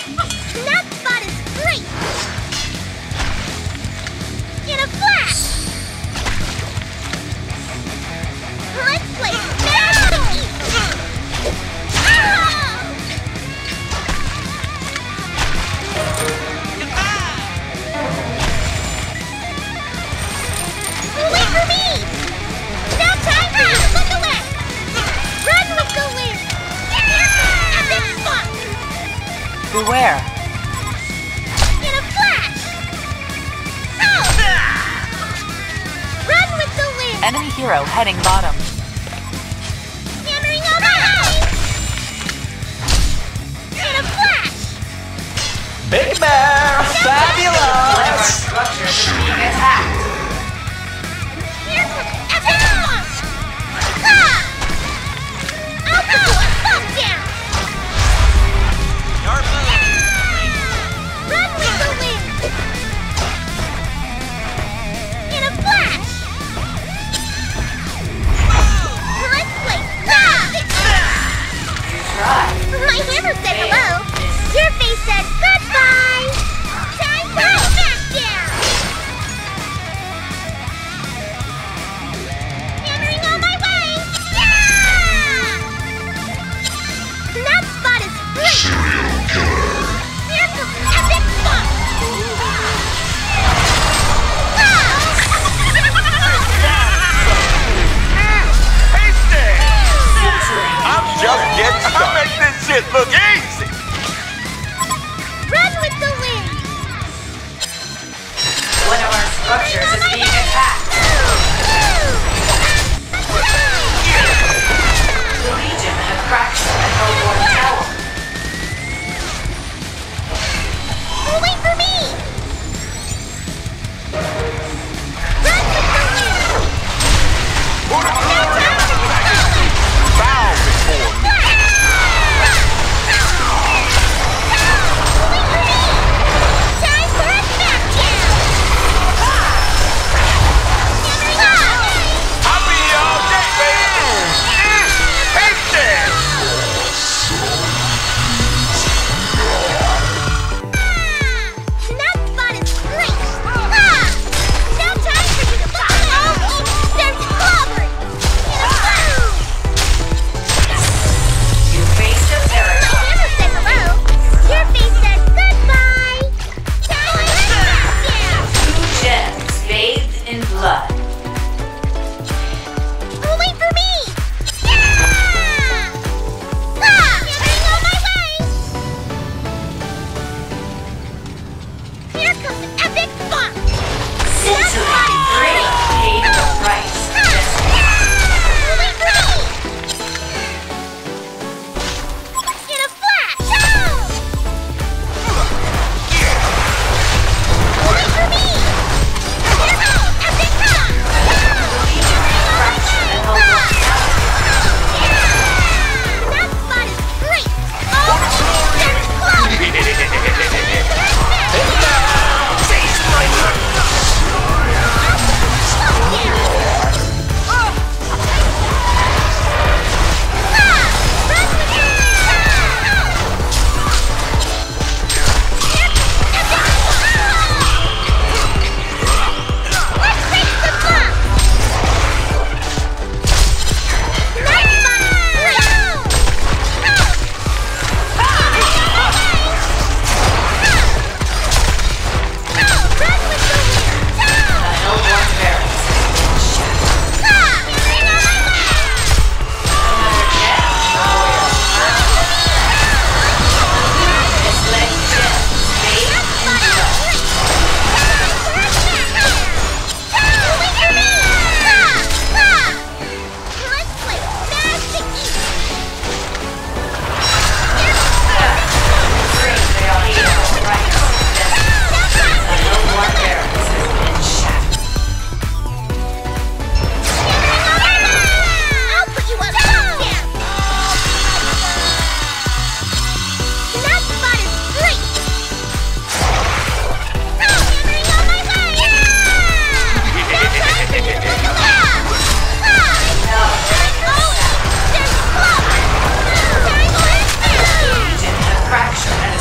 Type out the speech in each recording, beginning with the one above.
That spot is great! In a flash! Let's play fast and easy! Wait for me! Now time for you to look away! Run with the wind! Epic spot! Beware. In a flash! Oh! Run with the wind! Enemy hero heading bottom. Hammering on my eyes! In a flash! Big Bear! Fabulous! Structures are being attacked. Here's an epic spot! Ah! I'll go! Bump down! Run with the wind! In a flash! Let's play fast! You try. My hammer said hello. Your face said goodbye. Time to go back down. Hammering on my way. Yeah! That spot is great. Serial killer. Here's an epic spot. I'm just getting started. I'll make this shit look easy. Run with the wind. One of our structures is being attacked. The Legion have cracked the Hellborn Tower. Wait for me. Run with the wind. Who the Now time to bow before me?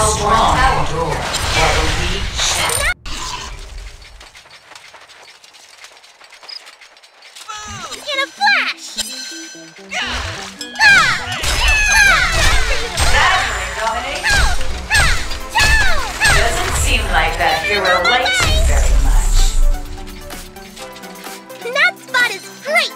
Hellborn Tower door while the weak shatter. In a flash! Staggering, Dominic. Doesn't seem like that hero likes you very much. That spot is great!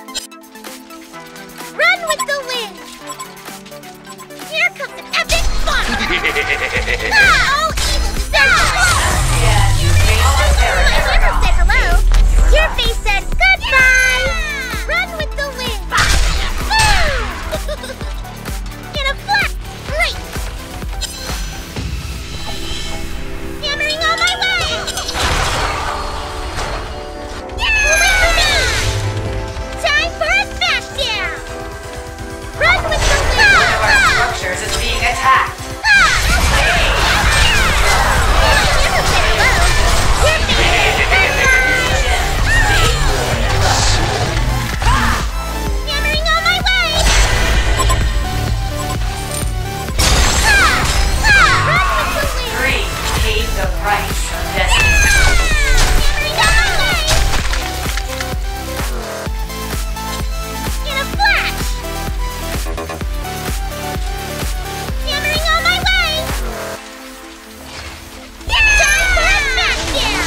Run with the wind! Here comes an epic spot! All evil senses! Yeah, you face the I never Paragon. said hello! Your face said goodbye! Run with the wind! Boom! In a flash! Great! Hammering on my way! Wait for me! Time for a smashdown! Run with the wind! One of our structures is being attacked. Hammering on my way! Run with the wind! 3 paid the price of destiny. Hammering on my way! In a flash! Hammering on my way! Time for a smackdown!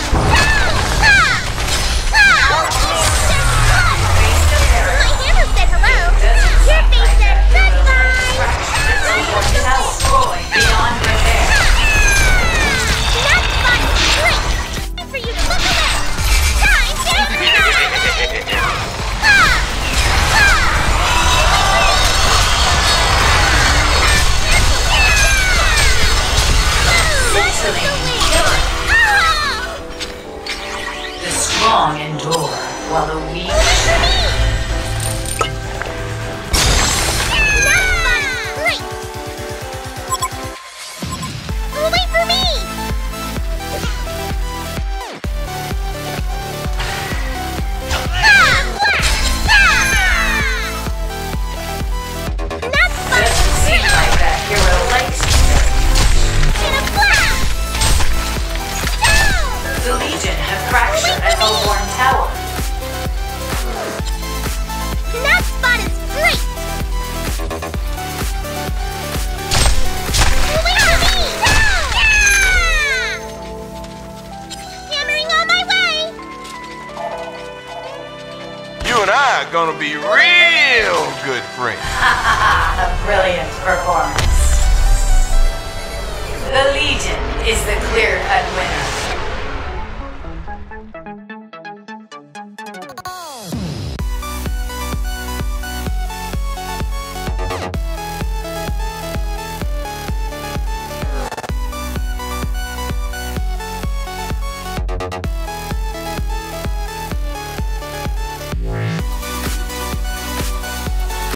Face the My Paragon. hammer said hello! Your face said goodbye! Hellborn Tower destroyed beyond repair. That spot is great! Time for you to look away! Time to Scintillating killer. The strong endure while the weak shatter. That spot is great! Wait for me! That spot is Doesn't seem great! like that hero likes you very much. In a flash! The Legion have fractured a Hellborn Tower. That spot is great! Wait for me! Hammering on my way! You and I are gonna be real good friends. A brilliant performance. The Legion is the clear-cut winner.